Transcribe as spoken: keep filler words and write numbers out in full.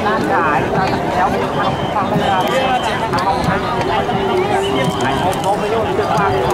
Cái ta kéo đi thằng thằng đây là thằng ông thằng này hôm hôm mới vô được qua